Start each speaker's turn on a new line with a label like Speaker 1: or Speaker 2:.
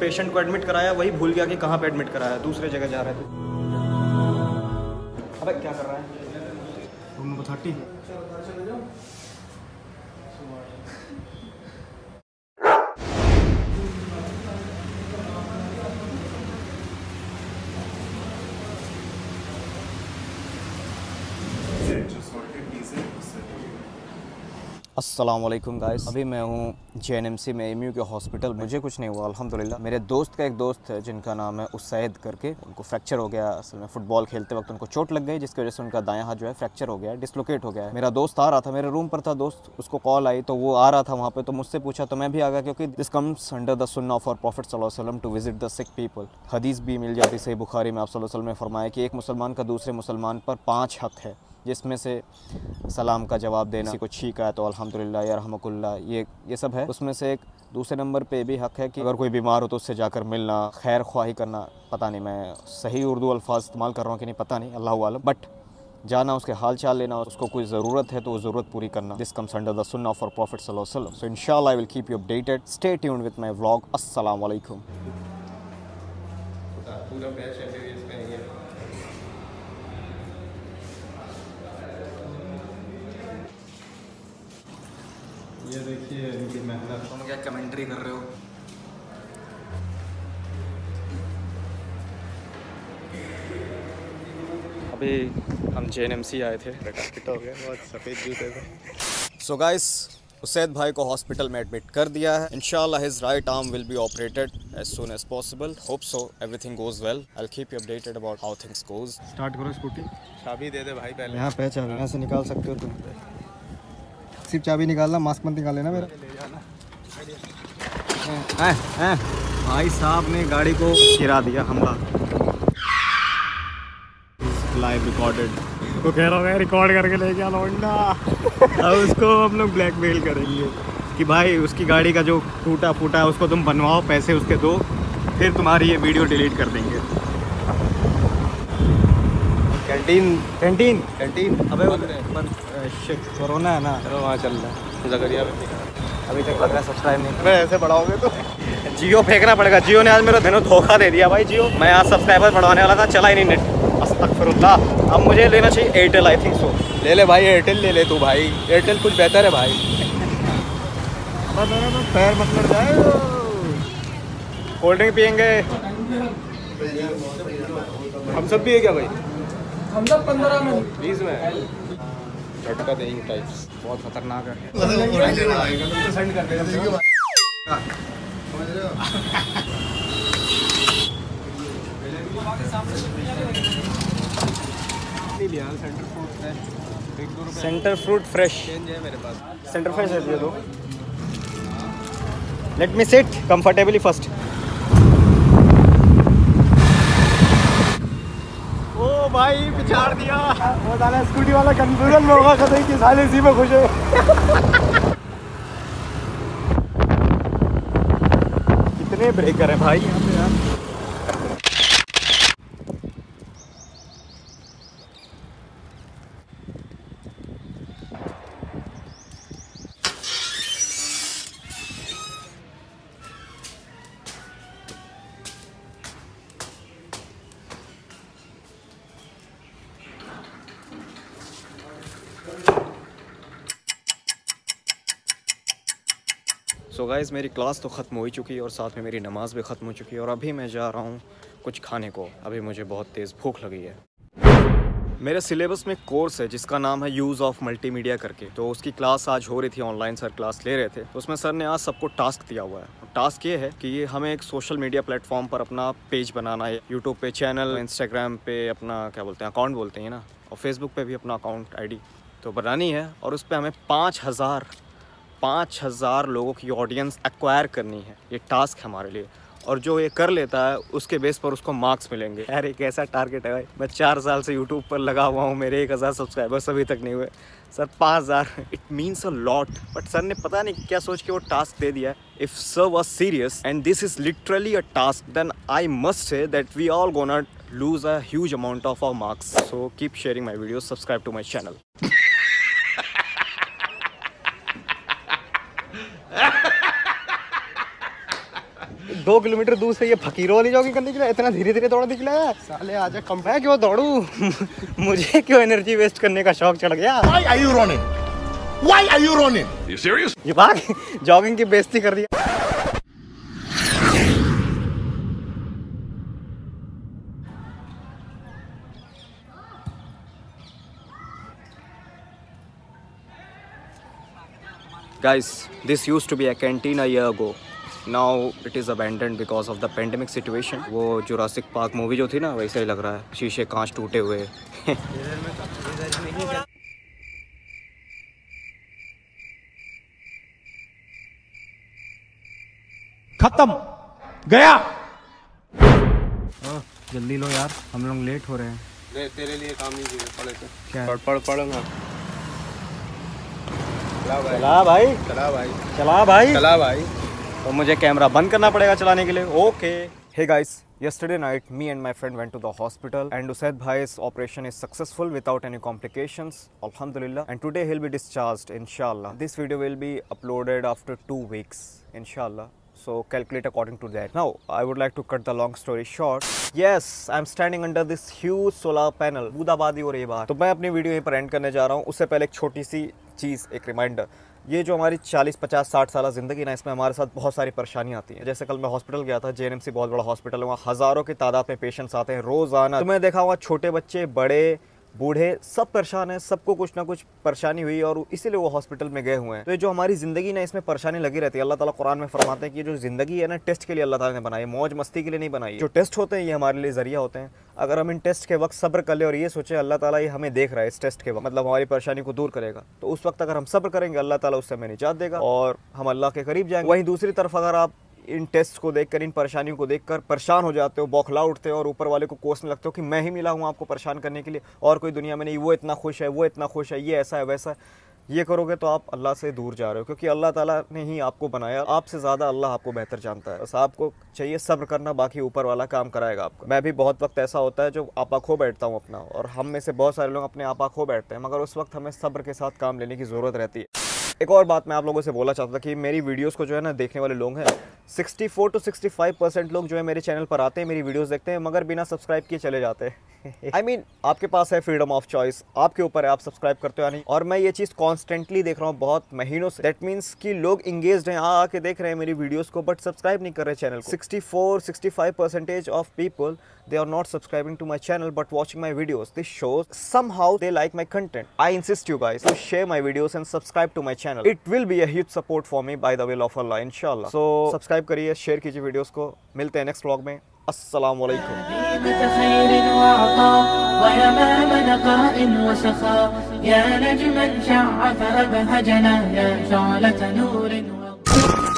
Speaker 1: Patient को admit कराया वही भूल गया कि कहाँ पे एडमिट कराया, दूसरे जगह जा रहे थे। अबे क्या कर रहा है? Room number 30। अस्सलाम वालेकुम गाइस, अभी मैं हूँ JNMC में एमयू के हॉस्पिटल। मुझे कुछ नहीं हुआ अल्हम्दुलिल्लाह। मेरे दोस्त का एक दोस्त है जिनका नाम है उसैद करके, उनको फ्रैक्चर हो गया। असल में फुटबॉल खेलते वक्त उनको चोट लग गई जिसकी वजह से उनका दायां हाथ जो है फ्रैक्चर हो गया है, डिसलोकेट हो गया है। मेरा दोस्त आ रहा था, मेरे रूम पर था दोस्त, उसको कॉल आई तो वो आ रहा था वहाँ पे, तो मुझसे पूछा तो मैं भी आ गया, क्योंकि दिस कम्स अंडर द सुन्नह ऑफ आवर प्रॉफिट सल्लल्लाहु अलैहि वसल्लम to visit the sick people. हदीस भी मिल जाती सही बुखारी में, आप सल्लल्लाहु अलैहि वसल्लम ने फरमाया कि एक मुसलमान का दूसरे मुसलमान पर 5 हक है, जिसमें से सलाम का जवाब देना, किसी को छींका है तो अल्हम्दुलिल्लाह या रहमकुल्लाह, ये सब है। उसमें से एक दूसरे नंबर पे भी हक है कि अगर कोई बीमार हो तो उससे जाकर मिलना, खैर ख्वाही करना। पता नहीं मैं सही उर्दू अल्फाज इस्तेमाल कर रहा हूँ कि नहीं, पता नहीं, अल्लाह आलम। बट जाना, उसके हाल चाल लेना, उसको कोई ज़रूरत है तो वो ज़रूरत पूरी करना। दिस कम्स अंडर द सुन्नह ऑफ आवर प्रॉफिट सल्लल्लाहु अलैहि वसल्लम। सो इंशाअल्लाह I will keep you updated. Stay tuned with my vlog. अस्सलाम वालेकुम।
Speaker 2: पूरा बैच एमबीबीएस का है। ये देखिए इनकी मेहनत।
Speaker 1: तुम क्या कमेंट्री कर रहे हो? अभी हम JNMC आए थे,
Speaker 2: हो गया, बहुत सफ़ेद जूते थे।
Speaker 1: सो गाइस, उसैद भाई को हॉस्पिटल में एडमिट कर दिया है। इंशाल्लाह his right arm will be operated as soon as possible. Hope so everything goes well. I will keep you updated about how things goes. Start करो स्कूटी।
Speaker 2: चाबी दे दे भाई पहले।
Speaker 1: यहाँ पे चाबी यहाँ से निकाल सकते हो तुम। सिर्फ चाबी निकालना, मास्क मत निकाल लेना मेरा। भाई साहब ने गाड़ी को गिरा दिया, हमला। Live recorded.
Speaker 2: तो कह रहा है रिकॉर्ड करके ले गया लौंडा।
Speaker 1: अब उसको हम लोग ब्लैकमेल करेंगे कि भाई उसकी गाड़ी का जो टूटा फूटा है उसको तुम बनवाओ, पैसे उसके दो, फिर तुम्हारी ये वीडियो डिलीट कर देंगे। कैंटीन अबे शिट, कोरोना है ना।
Speaker 2: चलो वहाँ चल रहा है जगरिया में।
Speaker 1: अभी तक लग रहा है सब्सक्राइब नहीं।
Speaker 2: अबे ऐसे बढ़ाओगे तो
Speaker 1: जियो फेंकना पड़ेगा। जियो ने आज मेरा दिनों धोखा दे दिया भाई। जियो, मैं आज सब्सक्राइबर बढ़वाने वाला था, चला ही नहीं नेट। अस्तगफिरुल्लाह। अब मुझे लेना चाहिए एयरटेल, आई थिंक सो।
Speaker 2: ले ले भाई, एयरटेल ले ले तू भाई, एयरटेल कुछ बेहतर है भाई।
Speaker 1: पैर मत लड़ जाए। कोल्ड ड्रिंक पियेंगे।
Speaker 2: हम सब भी है क्या भाई?
Speaker 3: हम सब 15 में
Speaker 2: 20 में झटका देंगे टाइप्स।
Speaker 1: बहुत खतरनाक है।
Speaker 2: सेंड कर देगा।
Speaker 1: Centre fruit fresh.
Speaker 2: चेंज है मेरे पास।
Speaker 1: सेंटर फ्रेश है दो। Let me sit comfortably first. ओ भाई पिछाड़ दिया। वो साला स्कूटी वाला कंफ्यूजन में होगा कहीं कि साले इसी में खुश है। कितने ब्रेकर हैं भाई यहाँ पे यार। सो गाइज़, मेरी क्लास तो ख़त्म हो ही चुकी है और साथ में मेरी नमाज़ भी ख़त्म हो चुकी है और अभी मैं जा रहा हूँ कुछ खाने को। अभी मुझे बहुत तेज़ भूख लगी है। मेरे सिलेबस में कोर्स है जिसका नाम है यूज़ ऑफ मल्टीमीडिया करके, तो उसकी क्लास आज हो रही थी, ऑनलाइन सर क्लास ले रहे थे। तो उसमें सर ने आज सबको टास्क दिया हुआ है। टास्क ये है कि ये हमें एक सोशल मीडिया प्लेटफॉर्म पर अपना पेज बनाना है। यूट्यूब पे चैनल, इंस्टाग्राम पे अपना क्या बोलते हैं, अकाउंट बोलते हैं ना, और फेसबुक पे भी अपना अकाउंट आईडी तो बनानी है। और उस पर हमें 5,000 लोगों की ऑडियंस एक्वायर करनी है। ये टास्क है हमारे लिए, और जो ये कर लेता है उसके बेस पर उसको मार्क्स मिलेंगे। यार एक ऐसा टारगेट है भाई। मैं 4 साल से यूट्यूब पर लगा हुआ हूँ, मेरे 1000 सब्सक्राइबर्स अभी तक नहीं हुए। Sir 5,000, it means a lot. But sir ने पता नहीं क्या सोच के वो टास्क दे दिया है। If sir was serious and this is literally a task, then I must say that we all gonna lose a huge amount of our marks. So keep sharing my videos, subscribe to my channel. 2 kilometre दूर से ये फकीरों वाली jogging करने के लिए इतना धीरे धीरे दौड़ निकला है। साले आजा कम है क्यों दौड़ू मुझे क्यों एनर्जी वेस्ट करने का शौक चढ़ गया।
Speaker 4: Why are you running? Why are you running?
Speaker 5: You serious?
Speaker 1: ये भाग जॉगिंग की बेइज्जती कर दिया। Guys, this used to be a canteen a year ago. Now it is abandoned because of the pandemic situation. वो जुरासिक पार्क मूवी जो थी ना वैसे ही लग रहा है, शीशे कांच टूटे हुए।
Speaker 3: खत्म गया।
Speaker 1: जल्दी लो यार, हम लोग लेट हो रहे हैं।
Speaker 2: तेरे लिए काम नहीं किया, पढ़े थे।
Speaker 1: क्या?
Speaker 2: पढ़ ना।
Speaker 1: चला भाई,
Speaker 2: चला भाई,
Speaker 1: चला भाई,
Speaker 2: चला भाई।
Speaker 1: तो मुझे कैमरा बंद करना पड़ेगा चलाने के लिए। Okay. Hey guys, yesterday night me and my friend went to the hospital and Usaid bhai's operation is successful without any complications, alhamdulillah, and today he'll be discharged inshallah. This video will be uploaded after 2 weeks inshallah. So calculate according to that. Now I would like to cut the long story short. Yes, I'm standing under this huge solar panel. बूदाबादी हो रही है बाहर। तो मैं अपनी video यहीं पर एंड करने जा रहा हूँ। उससे पहले एक छोटी सी चीज़, एक रिमाइंडर। ये जो हमारी 40, 50, 60 साल ज़िंदगी ना, इसमें हमारे साथ बहुत सारी परेशानियाँ आती हैं। जैसे कल मैं हॉस्पिटल गया था, JNMC बहुत बड़ा हॉस्पिटल है, वहाँ हज़ारों की तादाद में पेशेंट्स आते हैं रोज़ाना। तो मैं देखा हुआ छोटे बच्चे, बड़े, बूढ़े सब परेशान हैं, सबको कुछ ना कुछ परेशानी हुई और इसीलिए वो हॉस्पिटल में गए हुए हैं। तो ये जो हमारी ज़िंदगी ना, इसमें परेशानी लगी रहती है। अल्लाह ताला कुरान में फरमाते हैं कि ये जो ज़िंदगी है ना, टेस्ट के लिए अल्लाह ताला ने बनाई, मौज मस्ती के लिए नहीं बनाई। जो टेस्ट होते हैं ये हमारे लिए ज़रिया होते हैं। अगर हम इन टेस्ट के वक्त सब्र कर ले और ये सोचे अल्लाह ताला ये हमें देख रहा है इस टेस्ट के वक्त, मतलब हमारी परेशानी को दूर करेगा, तो उस वक्त अगर हम सब्र करेंगे अल्लाह ताला उससे हमें निजात देगा और हम अल्लाह के करीब जाएंगे। वहीं दूसरी तरफ अगर आप इन टेस्ट को देखकर, इन परेशानियों को देखकर परेशान हो जाते हो, बौखला उठते हो और ऊपर वाले को कोसने लगते हो कि मैं ही मिला हूँ आपको परेशान करने के लिए और कोई दुनिया में नहीं, वो इतना खुश है, वो इतना खुश है, ये ऐसा है वैसा है, ये करोगे तो आप अल्लाह से दूर जा रहे हो, क्योंकि अल्लाह ताला ने ही आपको बनाया। आपसे ज़्यादा अल्लाह आपको बेहतर जानता है। बस आपको चाहिए सब्र करना, बाकी ऊपर वाला काम कराएगा आपको। मैं भी बहुत वक्त ऐसा होता है जो आपा खो बैठता हूँ अपना, और हम में से बहुत सारे लोग अपने आपा खो बैठते हैं, मगर उस वक्त हमें सब्र के साथ काम लेने की ज़रूरत रहती है। एक और बात मैं आप लोगों से बोलना चाहता था कि मेरी वीडियोस को जो है ना देखने वाले लोग हैं 64 to 65% लोग जो है मेरे चैनल पर आते हैं, मेरी वीडियोस देखते हैं, मगर बिना सब्सक्राइब किए चले जाते हैं। I mean, आपके पास है फ्रीडम ऑफ चॉइस, आपके ऊपर है आप सब्सक्राइब करते हो या नहीं। और मैं ये चीज़ कॉन्स्टेंटली देख रहा हूँ बहुत महीनों से। दैट मीन्स कि लोग इंगेज्ड हैं, आके देख रहे हैं मेरी वीडियोस को, बट सब्सक्राइब नहीं कर रहे चैनल को। 64-65% of people they are not subscribing to my channel but watching my videos. This shows somehow they like my content. I insist you guys to share my videos and subscribe to my channel. It will be a huge support for me by the will of Allah, inshallah. So subscribe करिए, share कीजिए videos को। मिलते हैं next vlog में। अस्सलाम वालेकुम।
Speaker 6: يا نجما شع فأبهجنا يا شعلة نور